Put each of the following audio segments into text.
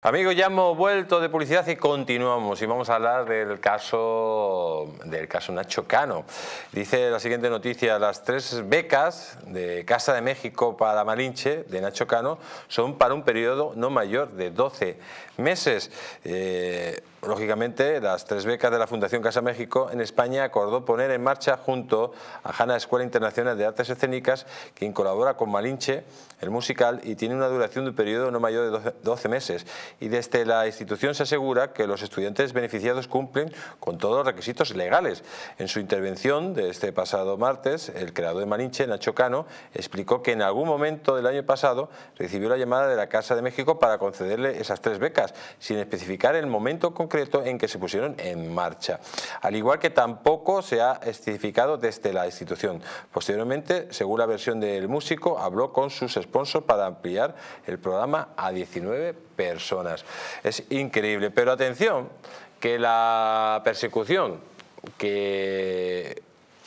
Amigos, ya hemos vuelto de publicidad y continuamos, y vamos a hablar del caso Nacho Cano. Dice la siguiente noticia: las 3 becas de Casa de México para Malinche de Nacho Cano son para un periodo no mayor de 12 meses. Lógicamente, las 3 becas de la Fundación Casa México en España acordó poner en marcha junto a Hanna Escuela Internacional de Artes Escénicas, quien colabora con Malinche, el musical, y tiene una duración de un periodo no mayor de 12 meses. Y desde la institución se asegura que los estudiantes beneficiados cumplen con todos los requisitos legales. En su intervención de este pasado martes, el creador de Malinche, Nacho Cano, explicó que en algún momento del año pasado recibió la llamada de la Casa de México para concederle esas 3 becas, sin especificar el momento concreto en que se pusieron en marcha. Al igual que tampoco se ha especificado desde la institución. Posteriormente, según la versión del músico, habló con sus sponsors para ampliar el programa a 19 personas. Es increíble, pero atención, que la persecución que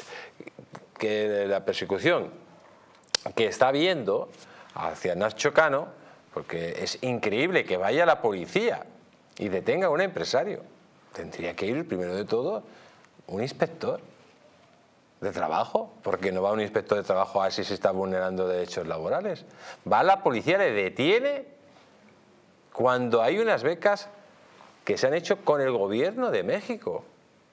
está habiendo hacia Nacho Cano, porque es increíble que vaya la policía y detenga a un empresario. Tendría que ir, primero de todo, un inspector de trabajo, porque no va un inspector de trabajo a ver si se está vulnerando derechos laborales. Va la policía, le detiene cuando hay unas becas que se han hecho con el gobierno de México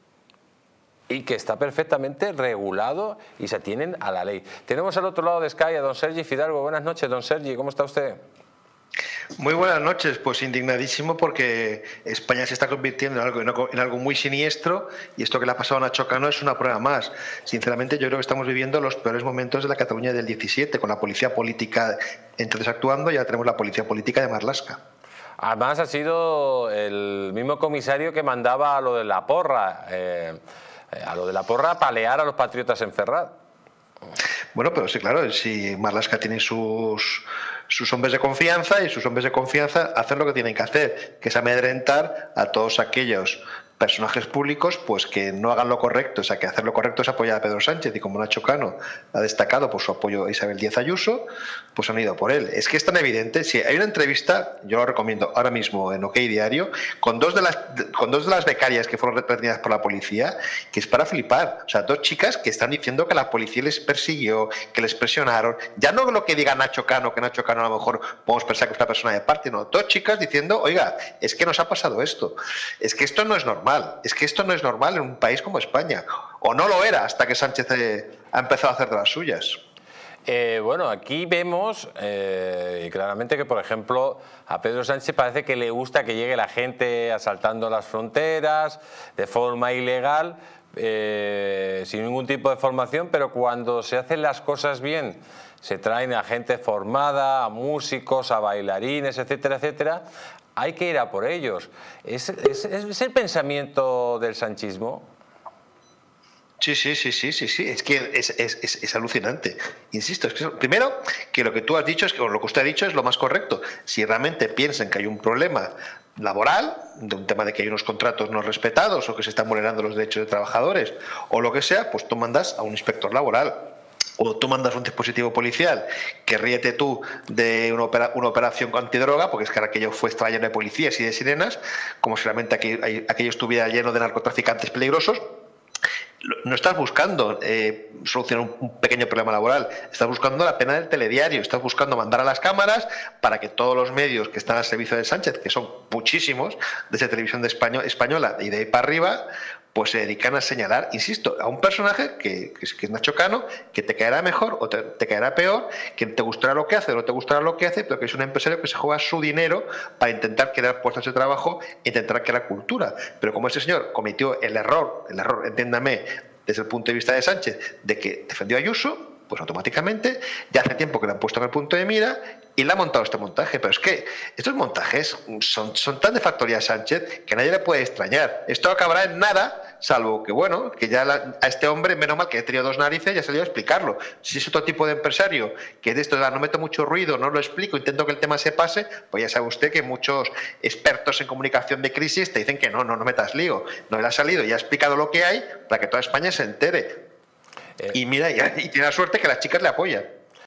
y que está perfectamente regulado y se atienen a la ley. Tenemos al otro lado de Sky a don Sergi Fidalgo. Buenas noches, don Sergi, ¿cómo está usted? Muy buenas noches, pues indignadísimo porque España se está convirtiendo en algo muy siniestro, y esto que le ha pasado a Nacho Cano es una prueba más. Sinceramente, yo creo que estamos viviendo los peores momentos de la Cataluña del 17, con la policía política entonces actuando, y ahora tenemos la policía política de Marlaska. Además ha sido el mismo comisario que mandaba a lo de la porra, palear a los patriotas en Ferraz. Bueno, pero sí, claro, si Marlaska tiene sus hombres de confianza, y sus hombres de confianza hacen lo que tienen que hacer, que es amedrentar a todos aquellos personajes públicos pues que no hagan lo correcto. O sea, que hacer lo correcto es apoyar a Pedro Sánchez, y como Nacho Cano ha destacado por su apoyo a Isabel Díaz Ayuso, pues han ido por él. Es que es tan evidente. Si hay una entrevista, yo lo recomiendo ahora mismo en OK Diario, con dos de las becarias que fueron retenidas por la policía, que es para flipar. O sea, 2 chicas que están diciendo que la policía les persiguió, que les presionaron. Ya no lo que diga Nacho Cano, que Nacho Cano a lo mejor podemos pensar que es una persona de parte, no. 2 chicas diciendo, oiga, es que nos ha pasado esto. Es que esto no es normal. Es que esto no es normal en un país como España. O no lo era hasta que Sánchez ha empezado a hacer de las suyas. Bueno, aquí vemos claramente que, por ejemplo, a Pedro Sánchez parece que le gusta que llegue la gente asaltando las fronteras de forma ilegal, sin ningún tipo de formación, pero cuando se hacen las cosas bien, se traen a gente formada, a músicos, a bailarines, etcétera, etcétera. Hay que ir a por ellos. ¿Es el pensamiento del sanchismo? Sí. Es que es alucinante. Insisto, es que primero, que lo que tú has dicho, o lo que usted ha dicho, es lo más correcto. Si realmente piensan que hay un problema laboral, de un tema de que hay unos contratos no respetados, o que se están vulnerando los derechos de trabajadores, o lo que sea, pues tú mandas a un inspector laboral. O tú mandas un dispositivo policial, que ríete tú de una operación antidroga, porque es que aquello fue estar lleno de policías y de sirenas, como si realmente aquello estuviera lleno de narcotraficantes peligrosos. No estás buscando solucionar un pequeño problema laboral, estás buscando la pena del telediario, estás buscando mandar a las cámaras para que todos los medios que están al servicio de Sánchez, que son muchísimos, desde Televisión Española y de ahí para arriba, pues se dedican a señalar, insisto, a un personaje que es Nacho Cano, que te caerá mejor o te caerá peor, que te gustará lo que hace o no te gustará lo que hace, pero que es un empresario que se juega su dinero para intentar crear puestos de trabajo e intentar crear cultura. Pero como este señor cometió el error, entiéndame, desde el punto de vista de Sánchez, de que defendió a Ayuso, pues automáticamente ya hace tiempo que lo han puesto en el punto de mira y le ha montado este montaje. Pero es que estos montajes son tan de factoría Sánchez que a nadie le puede extrañar. Esto acabará en nada, salvo que, bueno, que ya a este hombre, menos mal que ha tenido 2 narices, ya ha salido a explicarlo. Si es otro tipo de empresario que de esto no meto mucho ruido, no lo explico, intento que el tema se pase, pues ya sabe usted que muchos expertos en comunicación de crisis te dicen que no metas lío. No, él ha salido y ha explicado lo que hay para que toda España se entere. Y mira, y tiene la suerte que las chicas le apoyan.